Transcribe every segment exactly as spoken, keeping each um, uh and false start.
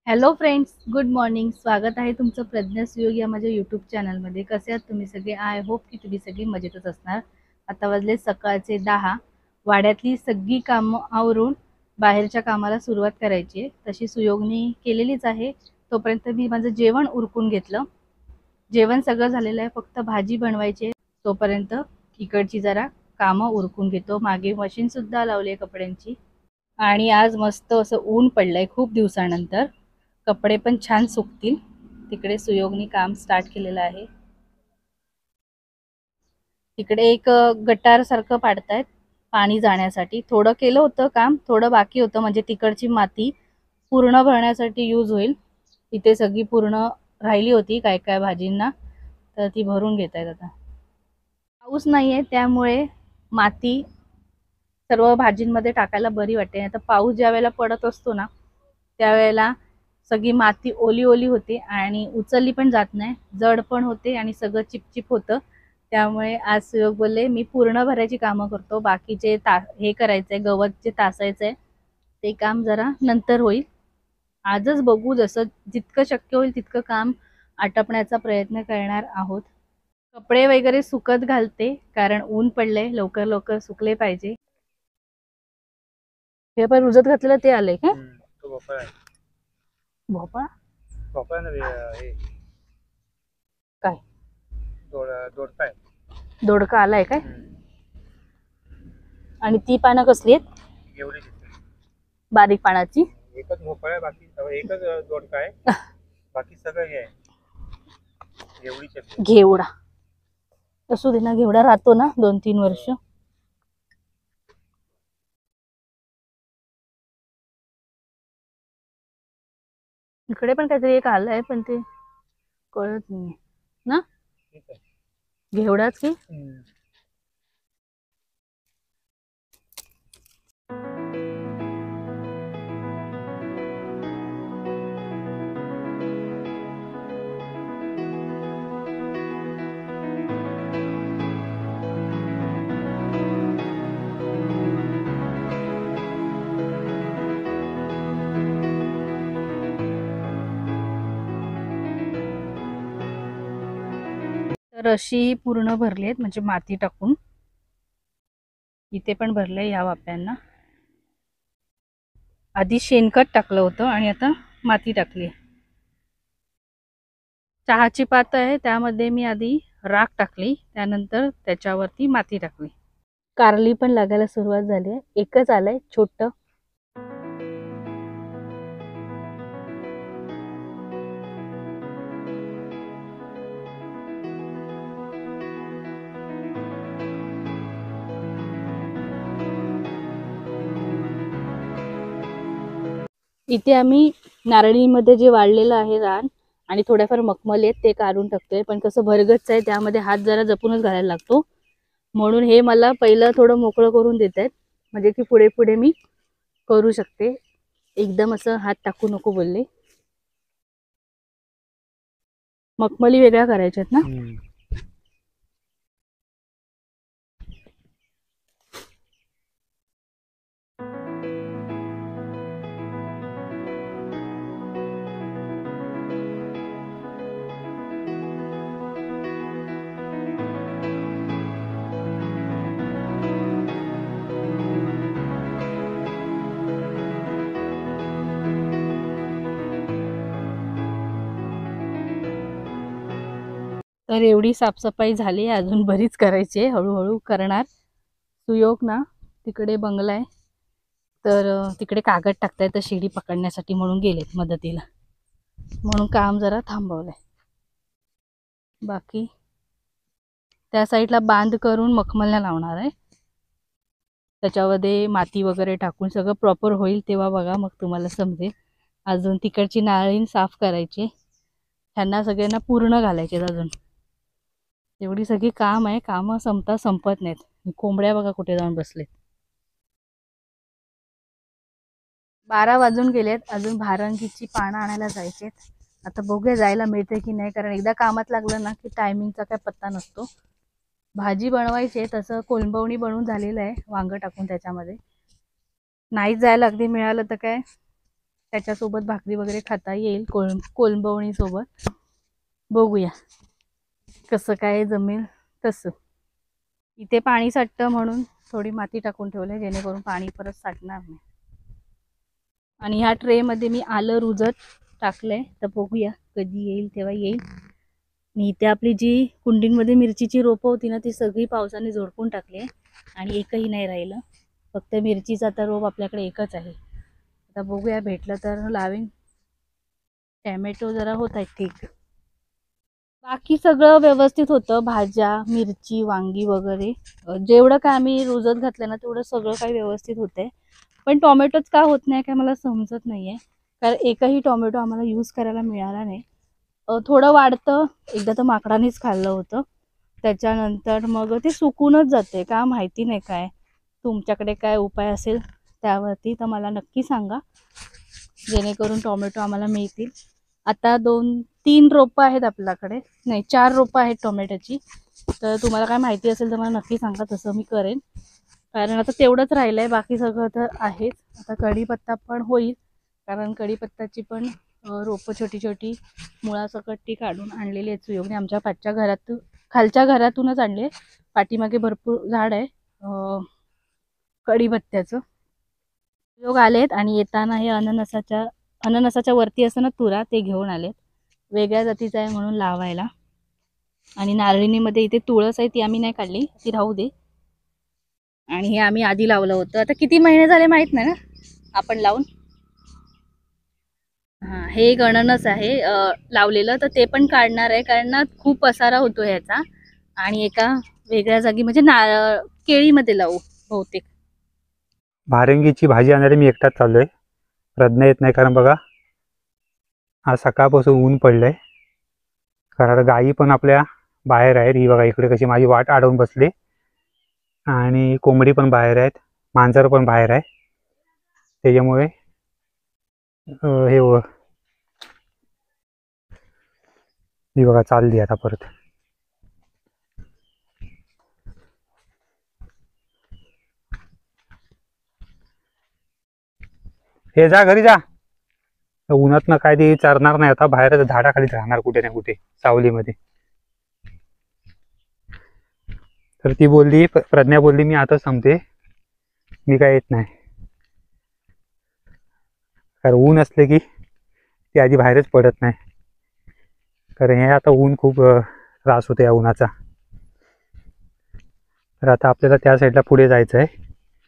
Hello friends, good morning. स्वागत आहे तुमचं प्रज्ञा सुयोग या माझ्या यूट्यूब चॅनलमध्ये. कसे आहात तुम्ही सगळे? आय होप की तुम्ही सगळी मजेतच असणार. आता वाजले सकाळचे दहा. वाड्यातली सगळी कामं आवरून बाहेरच्या कामाला सुरुवात करायची आहे. तशी सुयोगनी केलेलीच आहे. तोपर्यंत मी माझं जेवण उरकून घेतलं. जेवण सगळं झालेलं आहे, फक्त भाजी बनवायची आहे. तोपर्यंत इकडची जरा कामं उरकून घेतो. मागे मशीनसुद्धा लावली आहे कपड्यांची. आणि आज मस्त असं ऊन पडलंय खूप दिवसानंतर. कपडे पण छान सुकतील. तिकडे सुयोगनी काम स्टार्ट केलेलं आहे. तिकडे एक गटार सारखं पाडतायत पाणी जाण्यासाठी. थोडं केलं होतं काम, थोडं बाकी होतं, म्हणजे तिकडची माती पूर्ण भरण्यासाठी यूज होईल. इथे सगळी पूर्ण राहिली होती काय काय भाजींना, तर ती भरून घेत आहेत आता. पाऊस नाहीये त्यामुळे माती सर्व भाजींमध्ये टाकायला बरी वाटते. आता पाऊस ज्या वेळेला पडत असतो ना, त्यावेळेला सगळी माती ओली ओली होते आणि उचलली पण जात नाही, जड पण होते आणि सगळं चिपचिप होतं. त्यामुळे आज सुयोग बोलले मी पूर्ण भरायची कामं करतो, बाकीचे ता हे करायचंय, गवत जे तासायचंय ते काम जरा नंतर होईल. आजच बघू, जसं जितकं शक्य होईल तितकं काम आटपण्याचा प्रयत्न करणार आहोत. कपडे वगैरे सुकत घालते, कारण ऊन पडले, लवकर लवकर सुकले पाहिजे. हे पण रुजत घातलेलं ते आलंय का? तो भोपळा आहे. भोपळा भोपळा नव्हे, हे काय? दोड दोडका आहे. दोडका आलाय काय? हम्म. आणि ती पानं कसली आहेत? एवढी दिसते. बारीक पानाची. एकच भोपळा आहे, बाकी एकच दोडका आहे. बाकी सगळं हे आहे, एवढीच आहे. घेवडा असू दे ना, घेवडा राहतो ना दोन तीन वर्ष. इकडे पण काहीतरी एक आलंय, पण ते कळत नाही ना. ठीक आहे, घेवडाच की. तर अशी पूर्ण भरली आहेत, म्हणजे माती टाकून. इथे पण भरलंय या वाप्यांना. आधी शेणखत टाकलं होतं आणि आता माती टाकली. चहाची पात आहे, त्यामध्ये मी आधी राख टाकली, त्यानंतर त्याच्यावरती माती टाकली. कारली पण लागायला सुरुवात झाली आहे. एकच आलंय छोट. इथे आम्ही नारळीमध्ये जे वाढलेलं आहे रान आणि थोड्याफार मखमल आहेत ते काढून टाकतोय, पण कसं भरगच्च आहे त्यामध्ये हात जरा जपूनच घालायला लागतो. म्हणून हे मला पहिलं थोडं मोकळं करून देत आहेत, म्हणजे की पुढे पुढे मी करू शकते. एकदम असं हात टाकू नको बोलले. मखमली वेगळ्या करायच्या आहेत ना. तर एवढी साफसफाई झाली, अजून बरीच करायची आहे, हळूहळू करणार. सुयोग ना तिकडे बंगला आहे, तर तिकडे कागद टाकताय तर शिडी पकडण्यासाठी म्हणून गेलेत मदतीला, म्हणून काम जरा थांबवलंय. बाकी त्या साईडला बांध करून मखमलला लावणार आहे. त्याच्यामध्ये माती वगैरे टाकून सगळं प्रॉपर होईल तेव्हा बघा, मग तुम्हाला समजेल. अजून तिकडची नाळी साफ करायची, त्यांना सगळ्यांना पूर्ण घालायचे अजून. एवढी सगळी काम आहे, कामं संपता संपत नाहीत. कोंबड्या बघा कुठे जाऊन बसलेत. बारा वाजून गेलेत, अजून भारंगीची पानं आणायला जायचेत. आता बघूया जायला मिळते की नाही, कारण एकदा कामात लागलं ना की टायमिंगचा काय पत्ता नसतो. भाजी बनवायची आहे, तसं कोलंबवणी बनवून झालेलं आहे वांग टाकून त्याच्यामध्ये. नाही जायला अगदी मिळालं तर काय त्याच्यासोबत भाकरी वगैरे खाता येईल, कोळ कोलंबवणी सोबत. बघूया कसं काय जमेल तसं. इथे पाणी साठतं म्हणून थोडी माती टाकून ठेवले, जेणेकरून पाणी परत साठणार नाही. आणि ह्या ट्रेमध्ये मी आलं रुजत टाकलंय, तर बघूया कधी येईल तेव्हा येईल. आणि इथे आपली जी कुंडींमध्ये मिरचीची रोपं होती ना, ती सगळी पावसाने झोडपून टाकली आणि एकही नाही राहिलं. फक्त मिरचीचा तर रोप आपल्याकडे एकच आहे. आता बघूया भेटलं तर लावेन. टॅमॅटो जरा होत आहेत ठीक. बाकी सगळं व्यवस्थित होतं, भाज्या, मिरची, वांगी वगैरे जेवढं काय आम्ही रुजत घातलं ना तेवढं सगळं काही व्यवस्थित होतंय. पण टोमॅटोच का होत नाही काय मला समजत नाहीये, कारण एकही टोमॅटो आम्हाला यूज करायला मिळाला नाही. थोडं वाढतं, एकदा तर माकडानेच खाल्लं होतं, त्याच्यानंतर मग ते सुकूनच जाते, का माहिती नाही. काय तुमच्याकडे काय उपाय असेल त्यावरती तर मला नक्की सांगा, जेणेकरून टोमॅटो आम्हाला मिळतील. आता दोन तीन रोपं आहेत आपल्याकडे, नाही चार रोपं आहेत टोमॅटोची. तर तुम्हाला काय माहिती असेल तर मला नक्की सांगा, तसं मी करेन. कारण आता तेवढंच राहिलं आहे, बाकी सगळं तर आहेच. आता कढीपत्ता पण होईल, कारण कढीपत्ताची पण रोपं छोटी छोटी मुळासकट ती काढून आणलेली आहेत सुयोगने. आमच्या पाठच्या घरातून खालच्या घरातूनच आणले. पाठीमागे भरपूर झाड आहे कढीपत्त्याचं. सुयोग आलेत आणि येताना हे अननसाच्या अननसाच्या वरती असं ना तुरा, ते घेऊन आलेत. वेगळ्या जातीचं आहे म्हणून लावायला. आणि नारळीनीमध्ये इथे तुळस आहे, ती आम्ही नाही काढली, ती राहू दे. आणि हे आम्ही आधी लावलं होतं, आता किती महिने झाले माहित नाही ना आपण लावून. हां, हे एक अननस आहे लावलेलं, तर ते पण काढणार आहे, कारण ना खूप पसारा होतो ह्याचा. आणि एका वेगळ्या जागी म्हणजे नारळ केळीमध्ये लावू बहुतेक. भारंगीची भाजी आणणारे मी एकटाच चाललोय, प्रज्ञा येत नाही, कारण बघा आज सकाळपासून ऊन पडलंय. कारण गायी पण आपल्या बाहेर आहेत, ही बघा इकडे कशी माझी वाट अडवून बसली. आणि कोंबडी पण बाहेर आहेत, मांजर पण बाहेर आहे. त्याच्यामुळे हे ही बघा चालली आता परत. हे जा घरी जा, उन्हात ना काय ती चरणार नाही आता, बाहेर झाडाखाली राहणार कुठे ना कुठे सावलीमध्ये. तर ती बोलली, प्रज्ञा बोलली मी आता थांबते, मी काय येत नाही. कारण ऊन असले की ती आधी बाहेरच पडत नाही, कारण हे आता ऊन खूप त्रास होतो या उन्हाचा. तर आता आपल्याला त्या साईडला पुढे जायचं आहे.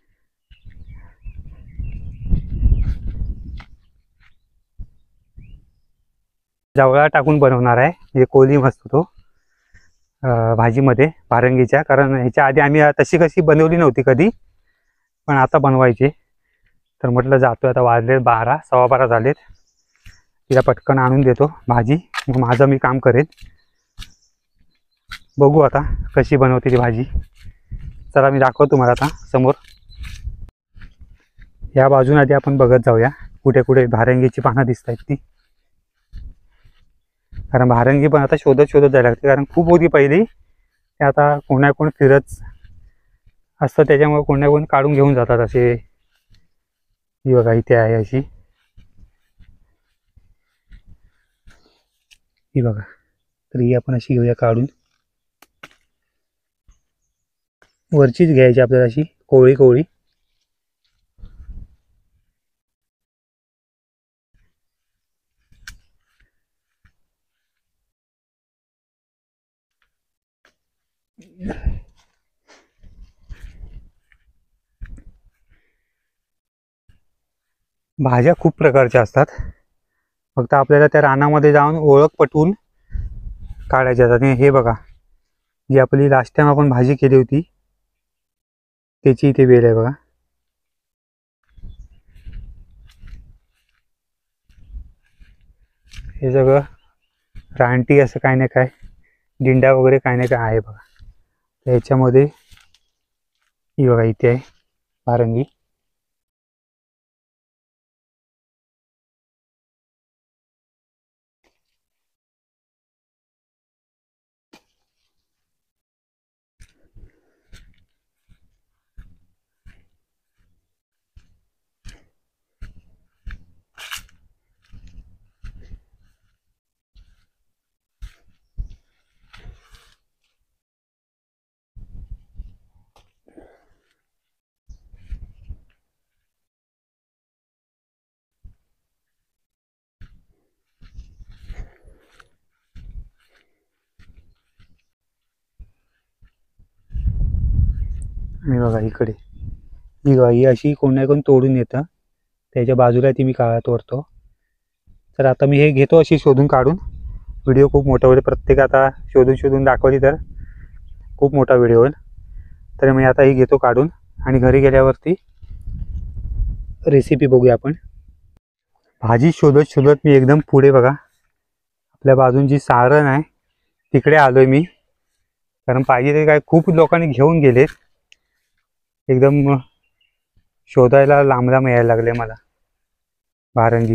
जावळा टाकून बनवणार आहे, हे कोली मस्त होतो भाजीमध्ये भारंगीच्या. कारण ह्याच्या आधी आम्ही तशी कशी बनवली नव्हती कधी, पण आता बनवायची. तर म्हटलं जातो, आता वाजले बारा सव्वा बारा झालेत, तिला पटकन आणून देतो भाजी, मग माझं मी काम करेन. बघू आता कशी बनवते ती भाजी. चला मी दाखवतो तुम्हाला आता समोर. या बाजून आधी आपण बघत जाऊया कुठे कुठे भारंगीची पानं दिसत आहेत ती. कारण भारंगी पण आता शोधत शोधत जायला लागते, कारण खूप होती पहिली, ते आता कोण ना कोण फिरत असतं, त्याच्यामुळे कोण ना कोण काढून घेऊन जातात असे. ही बघा इथे आहे अशी, ही बघा. तर ही आपण अशी घेऊया काढून, वरचीच घ्यायची आपल्याला अशी कोवळी कोवळी. भाज्या खूप प्रकारच्या असतात, फक्त आपल्याला त्या रानामध्ये जाऊन ओळख पटवून काढायच्या असतात. आणि हे बघा, जी आपली लास्ट टाइम आपण भाजी केली होती त्याची इथे वेल आहे बघा. हे सगळं रानटी असं काय ना काय, दिंडा वगैरे काय ना काय आहे बघा. त्याच्यामध्ये ही बघा इथे आहे भारंगी. आणि बघा इकडे ही बघा ही अशी कोण ना कोण तोडून येतं, त्याच्या बाजूला ती मी काळा तोडतो. तर आता मी हे घेतो अशी शोधून काढून. व्हिडिओ खूप मोठा होईल, प्रत्येक आता शोधून शोधून दाखवली तर खूप मोठा व्हिडिओ होईल. तर मी आता ही घेतो काढून आणि घरी गेल्यावरती रेसिपी बघूया आपण. भाजी शोधत शोधत मी एकदम पुढे बघा आपल्या बाजून जी सारण आहे तिकडे आलोय मी, कारण पाहिजे ते काय खूप लोकांनी घेऊन गेलेत. एकदम शोधायला लांब लांब यायला लागले मला भारंगी.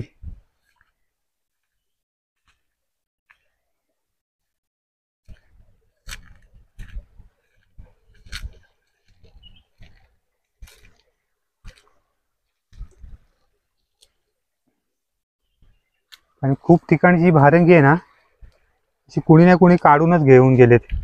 आणि खूप ठिकाणी जी भारंगी आहे ना अशी कुणी ना कुणी काढूनच घेऊन गेलेत.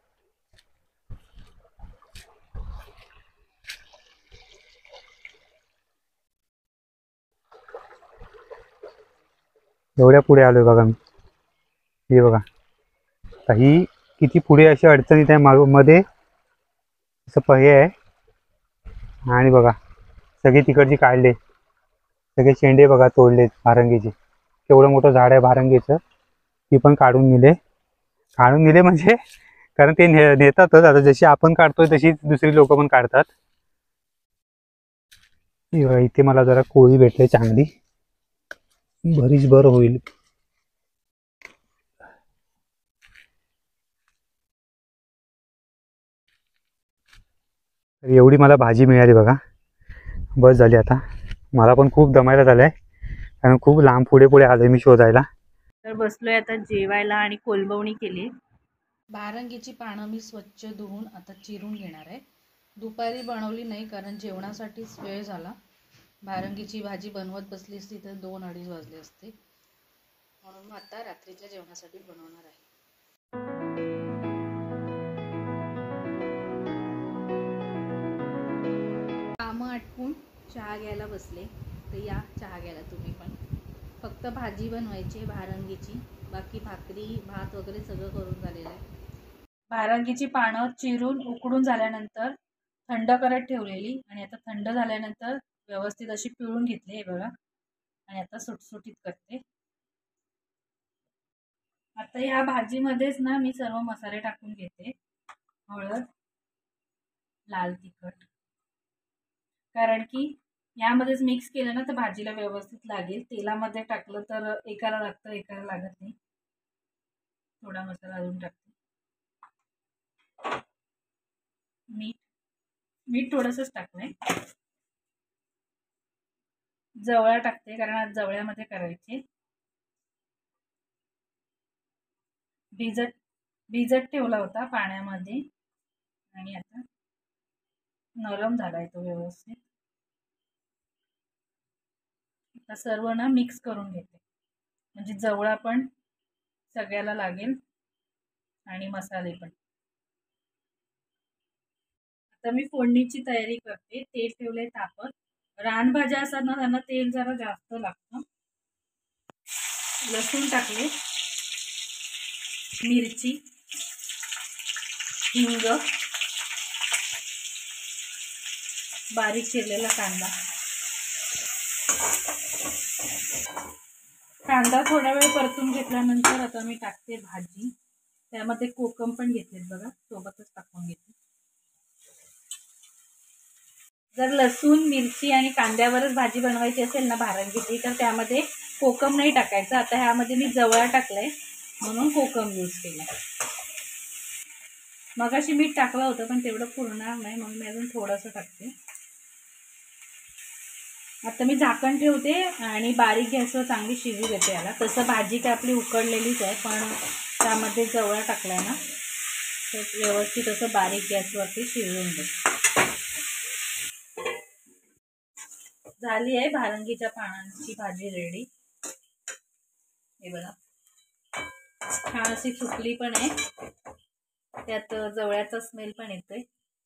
एवढ्या पुढे आलोय बघा मी. हे बघा काही किती पुढे अशी अडचणीत आहे, माग मध्ये असं पहे आहे आणि बघा सगळे तिकडची काढले, सगळे शेंडे बघा तोडलेत भारंगीचे. केवढं मोठं झाड आहे भारंगीचं, ती पण काढून नेले. काढून नेले म्हणजे कारण ते ने नेतातच आता, जशी आपण काढतोय तशी दुसरी लोक पण काढतात. इथे मला जरा कोळी भेटले चांगली, बरीच बर होईल. तर एवढी मला भाजी मिळाली बघा, बस झाली. आता मला पण खूप दमायला झालंय, कारण खूप लांब पुढे पुढे आलोय मी शोधायला. तर बसलोय आता जेवायला आणि कोलंबवणी केली. भारंगीची पानं मी स्वच्छ धुवून आता चिरून घेणार आहे. दुपारी बनवली नाही कारण जेवणासाठीच वेळ झाला. भारंगीची भाजी बनवत बसली असती तर दोन अडीच वाजले असते, म्हणून आता रात्रीच्या जेवणासाठी बनवणार आहे. कामं आटपून चहा घ्यायला बसले, तर या चहा घ्यायला तुम्ही पण. फक्त भाजी बनवायची भारंगीची, बाकी भाकरी भात वगैरे सगळं करून झालेलं आहे. भारंगीची पानं चिरून उकडून झाल्यानंतर थंड करत ठेवलेली, आणि आता थंड झाल्यानंतर व्यवस्थित अशी पिळून घेतली हे बघा, आणि आता सुटसुटीत करते. आता ह्या भाजीमध्येच ना मी सर्व मसाले टाकून घेते. हळद, लाल तिखट, कारण की यामध्येच मिक्स केलं ना तर भाजीला व्यवस्थित लागेल. तेलामध्ये टाकलं तर एकाला लागतं एकाला लागत नाही. थोडा मसाला अजून टाकते. मीठ मीठ थोडंसंच टाकलंय. जवळा टाकते कारण आज जवळ्यामध्ये करायचे. भिजत भिजत ठेवला होता पाण्यामध्ये, आणि आता नरम झालाय तो व्यवस्थित. आता सर्व ना मिक्स करून घेते, म्हणजे जवळा पण सगळ्याला लागेल आणि मसाले पण. आता मी फोडणीची तयारी करते. तेल ठेवले तापत. रानभाज्या असतात ना त्यांना तेल जरा जास्त लागतं. लसूण टाकले, मिरची, हिंग, बारीक चिरलेला कांदा. कांदा थोडा वेळ परतून घेतल्यानंतर आता मी टाकते भाजी. त्यामध्ये कोकम पण घेतलेत बघा, सोबतच टाकून घेते. जर लसूण मिरची आणि कांद्यावरच भाजी बनवायची असेल ना भारंगीची, तर त्यामध्ये कोकम नाही टाकायचं. आता ह्यामध्ये मी जवळा टाकलाय म्हणून कोकम यूज केला. मगाशी मीठ टाकलं होतं पण तेवढं पुरणार नाही, म्हणून मी अजून थोडंसं टाकते. आता मी झाकण ठेवते आणि बारीक गॅसवर चांगली शिजू देते याला. तसं भाजी काय आपली उकडलेलीच आहे, पण त्यामध्ये जवळा टाकलाय ना तर व्यवस्थित असं बारीक गॅसवरती शिजवून दे. झाली आहे भारंगीच्या पानांची भाजी रेडी. हे बघा छान अशी सुकली पण आहे, त्यात जवळ्याचा स्मेल पण येतोय.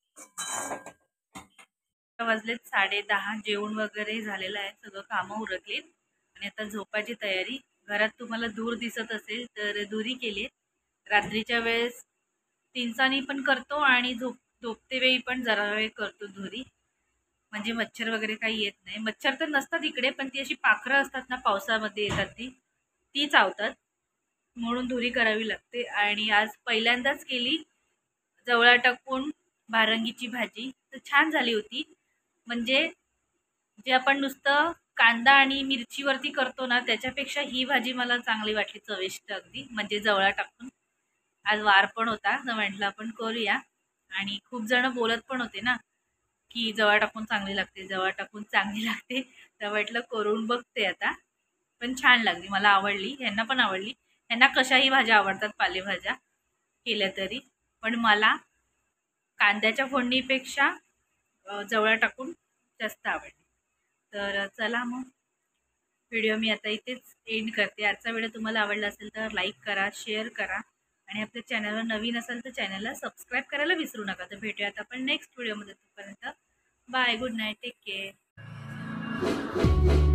वाजलेत साडे दहा. जेवण वगैरे झालेलं आहे, सगळं कामं उरकलीत आणि आता झोपायची तयारी. घरात तुम्हाला दूर दिसत असेल तर दुरी केली. रात्रीच्या वेळेस तिनसानी पण करतो आणि झोप झोपते वेळी पण जरा वेळ करतो धुरी, म्हणजे मच्छर वगैरे काही येत नाही. मच्छर तर नसतात इकडे, पण ती अशी पाखरं असतात ना पावसामध्ये येतात ती ती चावतात, म्हणून धुरी करावी लागते. आणि आज पहिल्यांदाच केली जवळा टाकून भारंगीची भाजी, तर छान झाली होती. म्हणजे जे आपण नुसतं कांदा आणि मिरचीवरती करतो ना त्याच्यापेक्षा ही भाजी मला चांगली वाटली, चविष्ट अगदी, म्हणजे जवळा टाकून. आज वार पण होता तर म्हटलं आपण करूया. आणि खूप जण बोलत पण होते ना की जवळ टाकून चांगली लागते, जवळ टाकून चांगली लागते, तर म्हटलं करून बघते आता. पण छान लागली, मला आवडली, यांना पण आवडली. यांना कशाही भाज्या आवडतात, पालेभाज्या केल्या तरी, पण मला कांद्याच्या फोडणीपेक्षा अ, जवळ टाकून जास्त आवडली. तर चला मग व्हिडिओ मी आता इथेच एंड करते. आजचा व्हिडिओ तुम्हाला आवडला असेल तर लाईक करा, शेअर करा, आणि आपल्या चॅनलवर नवीन असेल तर चॅनलला सबस्क्राईब करायला विसरू नका. तर भेटूयात आपण नेक्स्ट व्हिडिओमध्ये. तोपर्यंत bye, good night, take care.